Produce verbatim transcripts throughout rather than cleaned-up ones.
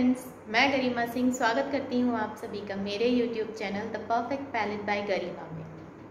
Friends, मैं गरिमा सिंह स्वागत करती हूँ आप सभी का मेरे YouTube channel The Perfect Palette by Garima में।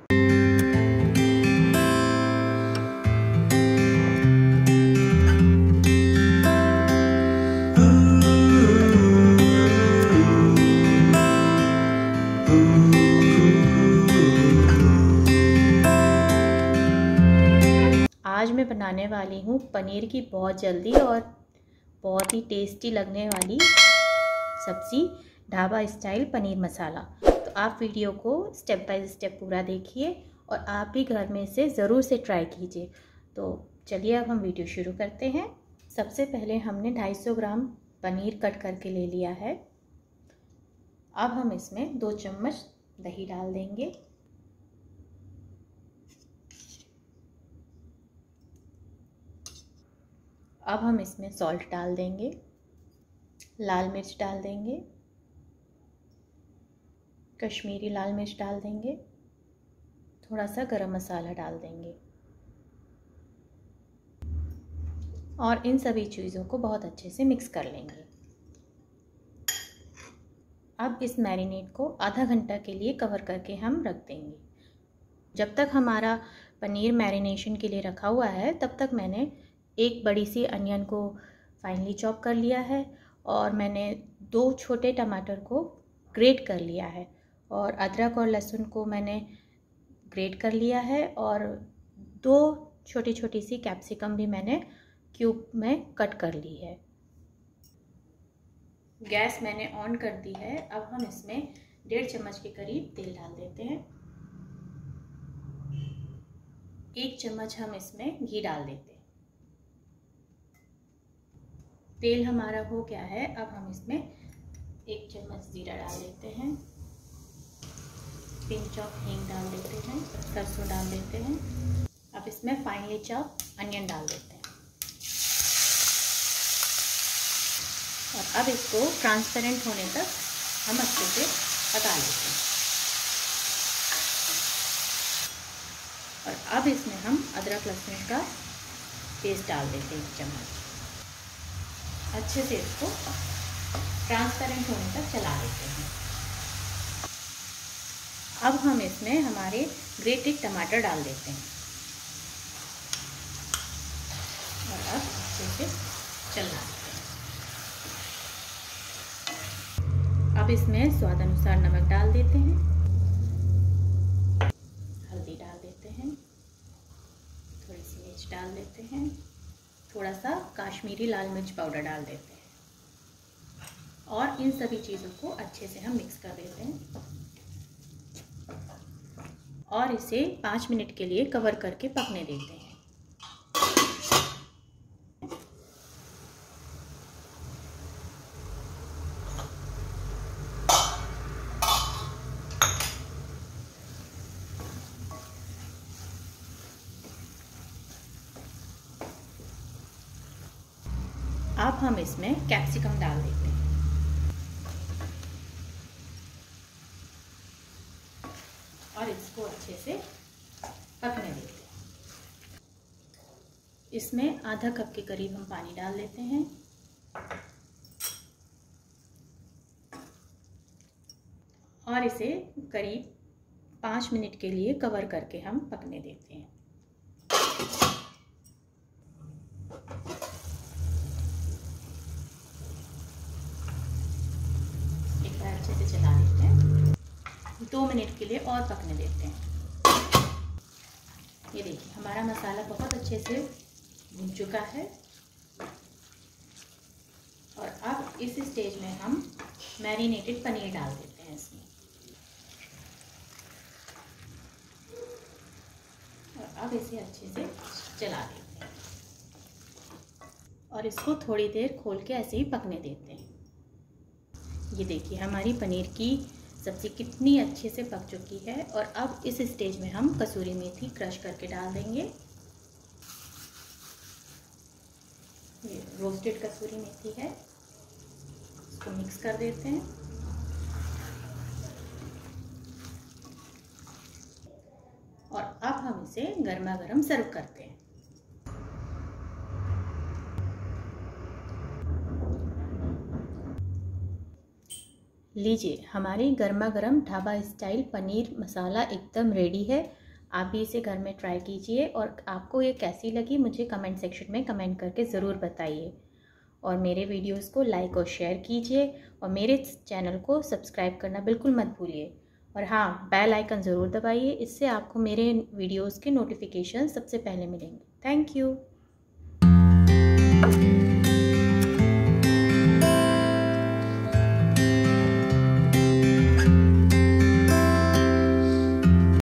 आज मैं बनाने वाली हूँ पनीर की बहुत जल्दी और बहुत ही टेस्टी लगने वाली सब्ज़ी, ढाबा स्टाइल पनीर मसाला। तो आप वीडियो को स्टेप बाय स्टेप पूरा देखिए और आप भी घर में इसे ज़रूर से ट्राई कीजिए। तो चलिए अब हम वीडियो शुरू करते हैं। सबसे पहले हमने दो सौ पचास ग्राम पनीर कट करके ले लिया है। अब हम इसमें दो चम्मच दही डाल देंगे। अब हम इसमें सॉल्ट डाल देंगे, लाल मिर्च डाल देंगे, कश्मीरी लाल मिर्च डाल देंगे, थोड़ा सा गरम मसाला डाल देंगे और इन सभी चीज़ों को बहुत अच्छे से मिक्स कर लेंगे। अब इस मैरिनेट को आधा घंटा के लिए कवर करके हम रख देंगे। जब तक हमारा पनीर मैरिनेशन के लिए रखा हुआ है तब तक मैंने एक बड़ी सी अनियन को फाइनली चॉप कर लिया है और मैंने दो छोटे टमाटर को ग्रेट कर लिया है और अदरक और लहसुन को मैंने ग्रेट कर लिया है और दो छोटी छोटी सी कैप्सिकम भी मैंने क्यूब में कट कर ली है। गैस मैंने ऑन कर दी है। अब हम इसमें डेढ़ चम्मच के करीब तेल डाल देते हैं। एक चम्मच हम इसमें घी डाल देते हैं। तेल हमारा हो गया है। अब हम इसमें एक चम्मच जीरा डाल देते हैं, पिंच ऑफ हींग डाल देते हैं, सरसों डाल देते हैं। अब इसमें फाइनली चॉप अनियन डाल देते हैं और अब इसको ट्रांसपेरेंट होने तक हम अच्छे से पका लेते हैं। और अब इसमें हम अदरक लहसुन का पेस्ट डाल देते हैं एक चम्मच। अच्छे से इसको ट्रांसपेरेंट होने तक चला देते हैं। अब हम इसमें हमारे ग्रेटेड टमाटर डाल देते हैं और अब अच्छे से चला देते हैं। अब इसमें स्वाद अनुसार नमक डाल देते हैं, हल्दी डाल देते हैं, थोड़ी सी मिर्च डाल देते हैं, थोड़ा सा काश्मीरी लाल मिर्च पाउडर डाल देते हैं और इन सभी चीज़ों को अच्छे से हम मिक्स कर देते हैं और इसे पाँच मिनट के लिए कवर करके पकने देते हैं। अब हम इसमें कैप्सिकम डाल देते हैं और इसको अच्छे से पकने देते हैं। इसमें आधा कप के करीब हम पानी डाल देते हैं और इसे करीब पाँच मिनट के लिए कवर करके हम पकने देते हैं। अच्छे से चला देते हैं, दो मिनट के लिए और पकने देते हैं। ये देखिए हमारा मसाला बहुत अच्छे से भुन चुका है और अब इस स्टेज में हम मैरिनेटेड पनीर डाल देते हैं इसमें और अब इसे अच्छे से चला देते हैं और इसको थोड़ी देर खोल के ऐसे ही पकने देते हैं। ये देखिए हमारी पनीर की सब्ज़ी कितनी अच्छे से पक चुकी है और अब इस स्टेज में हम कसूरी मेथी क्रश करके डाल देंगे। ये रोस्टेड कसूरी मेथी है, इसको मिक्स कर देते हैं और अब हम इसे गर्मा गर्म सर्व करते हैं। लीजिए, हमारी गर्मा गर्म ढाबा स्टाइल पनीर मसाला एकदम रेडी है। आप भी इसे घर में ट्राई कीजिए और आपको ये कैसी लगी मुझे कमेंट सेक्शन में कमेंट करके ज़रूर बताइए। और मेरे वीडियोस को लाइक और शेयर कीजिए और मेरे चैनल को सब्सक्राइब करना बिल्कुल मत भूलिए। और हाँ, बेल आइकन ज़रूर दबाइए, इससे आपको मेरे वीडियोस के नोटिफिकेशन सबसे पहले मिलेंगे। Thank you.